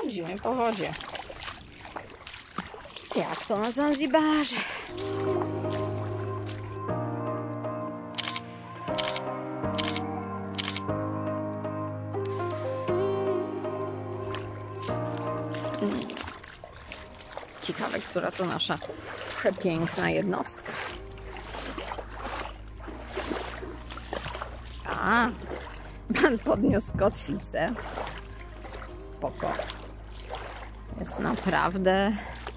Chodzimy po wodzie. Jak to na Zanzibarze? Ciekawe, która to nasza przepiękna jednostka. A, pan podniósł kotwicę. Spoko. Jest naprawdę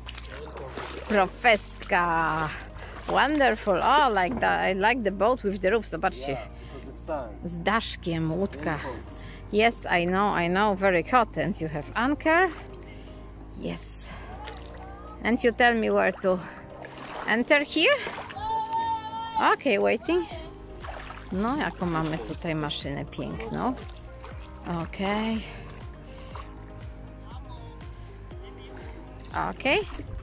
profeska. Wonderful. Oh, like that. I like the boat with the roof. Zobaczcie. Z daszkiem, łódka. Yes, I know. Very hot. And you have anchor. Yes. And you tell me where to enter here? Okay, waiting. No, jaką mamy tutaj maszynę piękną. Okay. Okay.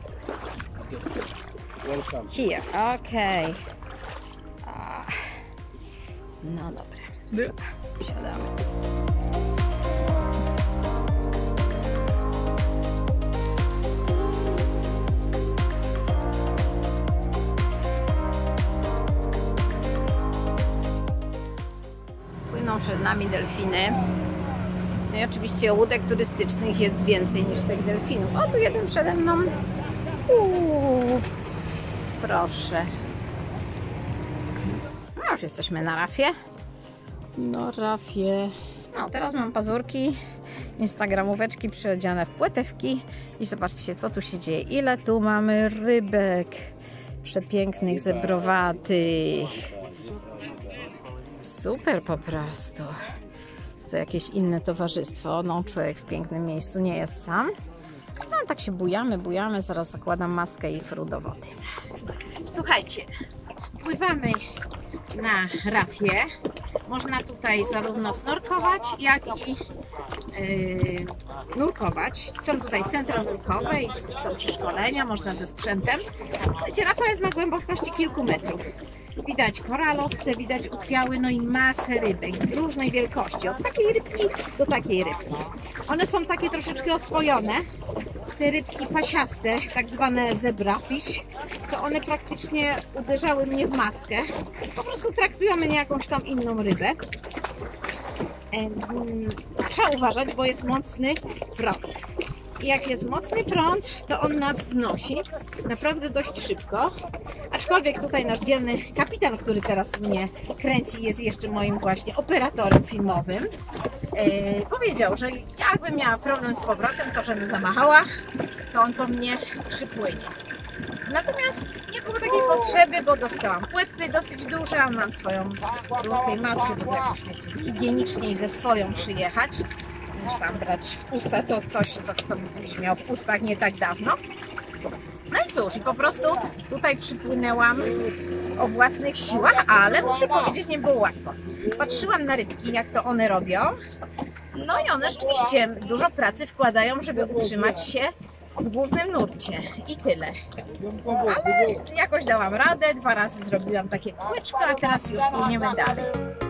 Here, okay. No dobra. Siadamy. Płyną przed nami delfiny. No i oczywiście łódek turystycznych jest więcej niż tych delfinów. O, tu jeden przede mną. Proszę. No już jesteśmy na rafie. Na rafie. No, teraz mam pazurki, instagramóweczki przyodziane w płetewki. I zobaczcie, co tu się dzieje. Ile tu mamy rybek przepięknych, zebrowatych. Super po prostu. To jakieś inne towarzystwo. No, człowiek w pięknym miejscu nie jest sam. No, tak się bujamy. Zaraz zakładam maskę i fru do wody. Słuchajcie, pływamy na rafie. Można tutaj zarówno snorkować, jak i nurkować. Są tutaj centra nurkowe i są przeszkolenia, można ze sprzętem. Słuchajcie, rafa jest na głębokości kilku metrów. Widać koralowce, widać ukwiały, no i masę rybek różnej wielkości. Od takiej rybki do takiej rybki. One są takie troszeczkę oswojone. Te rybki pasiaste, tak zwane zebrafish, to one praktycznie uderzały mnie w maskę. Po prostu traktują mnie jakąś tam inną rybę. Trzeba uważać, bo jest mocny prąd. I jak jest mocny prąd, to on nas znosi naprawdę dość szybko. Aczkolwiek tutaj nasz dzielny kapitan, który teraz mnie kręci, jest jeszcze moim właśnie operatorem filmowym. Powiedział, że jakbym miała problem z powrotem, to żebym zamachała, to on po mnie przypłynie. Natomiast nie było takiej potrzeby, bo dostałam płetwy dosyć duże, a mam swoją rurkę i maskę, bo to jakoś higieniczniej ze swoją przyjechać, niż tam brać w usta to coś, co ktoś miał w ustach nie tak dawno. No i cóż, i po prostu tutaj przypłynęłam o własnych siłach, ale muszę powiedzieć, nie było łatwo. Patrzyłam na rybki, jak to one robią, no i one rzeczywiście dużo pracy wkładają, żeby utrzymać się w głównym nurcie i tyle. Ale jakoś dałam radę, 2 razy zrobiłam takie kółeczko, a teraz już płyniemy dalej.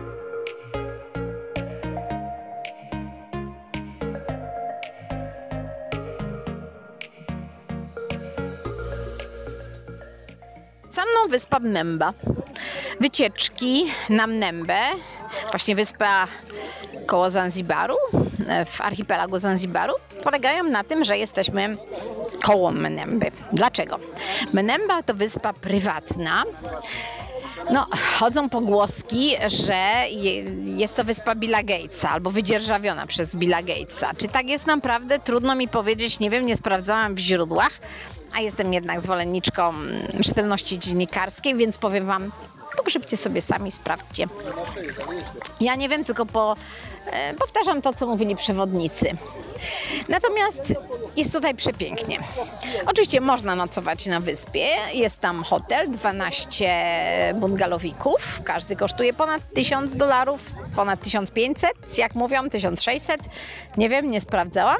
Za mną wyspa Mnemba. Wycieczki na Mnembę, właśnie wyspa koło Zanzibaru, w archipelagu Zanzibaru, polegają na tym, że jesteśmy koło Mnemby. Dlaczego? Mnemba to wyspa prywatna. No, chodzą pogłoski, że jest to wyspa Billa Gatesa albo wydzierżawiona przez Billa Gatesa. Czy tak jest naprawdę? Trudno mi powiedzieć, nie wiem, nie sprawdzałam w źródłach, a jestem jednak zwolenniczką rzetelności dziennikarskiej, więc powiem Wam, pogrzebcie sobie sami, sprawdźcie. Ja nie wiem, tylko powtarzam to, co mówili przewodnicy. Natomiast jest tutaj przepięknie. Oczywiście można nocować na wyspie. Jest tam hotel, 12 bungalowików. Każdy kosztuje ponad $1000, ponad 1500, jak mówią, 1600. Nie wiem, nie sprawdzałam.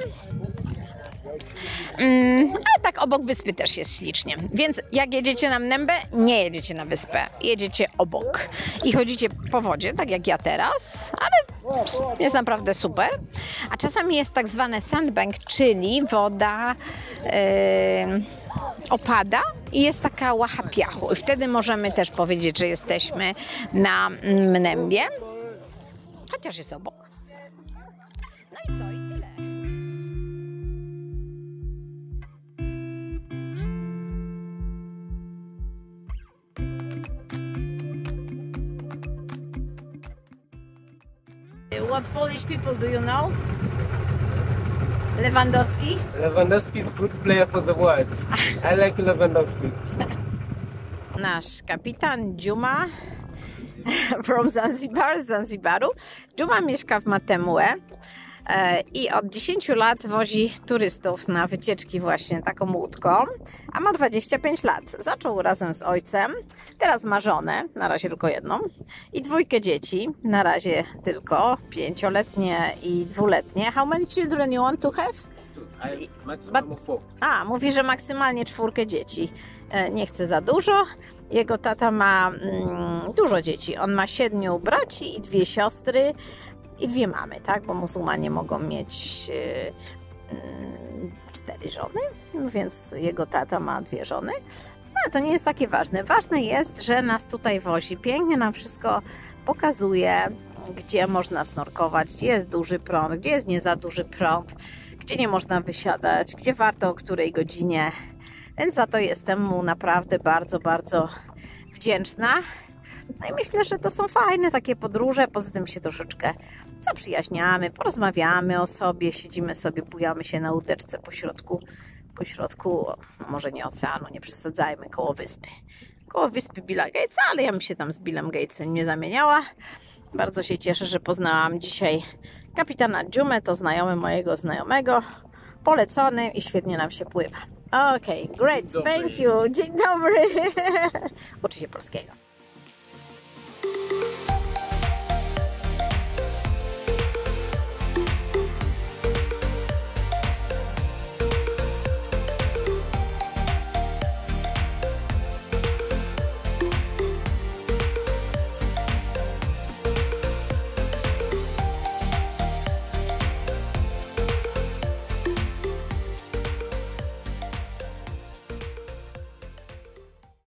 Ale tak obok wyspy też jest ślicznie. Więc jak jedziecie na Mnembę, nie jedziecie na wyspę. Jedziecie obok. I chodzicie po wodzie, tak jak ja teraz, ale Jest naprawdę super. A czasami jest tak zwane sandbank, czyli woda opada i jest taka łacha piachu. I wtedy możemy też powiedzieć, że jesteśmy na Mnembie. Chociaż jest obok. No i co? I tyle. What Polish people do you know? Lewandowski? Lewandowski is good player for the world. I like Lewandowski. Nasz kapitan Dżuma from Zanzibar, z Zanzibaru. Dżuma mieszka w Matemue i od 10 lat wozi turystów na wycieczki właśnie taką łódką, a ma 25 lat. Zaczął razem z ojcem, teraz ma żonę, na razie tylko jedną, i 2 dzieci, na razie tylko 5-letnie i 2-letnie. How many children you want to have? Maximum of 4. Mówi, że maksymalnie 4 dzieci. Nie chce za dużo. Jego tata ma dużo dzieci. On ma 7 braci i 2 siostry i 2 mamy, tak? Bo muzułmanie mogą mieć 4 żony, więc jego tata ma 2 żony. No, ale to nie jest takie ważne. Ważne jest, że nas tutaj wozi. Pięknie nam wszystko pokazuje, gdzie można snorkować, gdzie jest duży prąd, gdzie jest nie za duży prąd, gdzie nie można wysiadać, gdzie warto o której godzinie. Więc za to jestem mu naprawdę bardzo, bardzo wdzięczna. No i myślę, że to są fajne takie podróże. Poza tym się troszeczkę zaprzyjaźniamy, porozmawiamy o sobie, siedzimy sobie, bujamy się na łódeczce po środku, może nie oceanu, nie przesadzajmy, koło wyspy Billa Gatesa, ale ja bym się tam z Billem Gatesem nie zamieniała. Bardzo się cieszę, że poznałam dzisiaj kapitana Dżumę, to znajomy mojego znajomego, polecony i świetnie nam się pływa. Okej, great, thank you. Dzień dobry. Uczy się polskiego.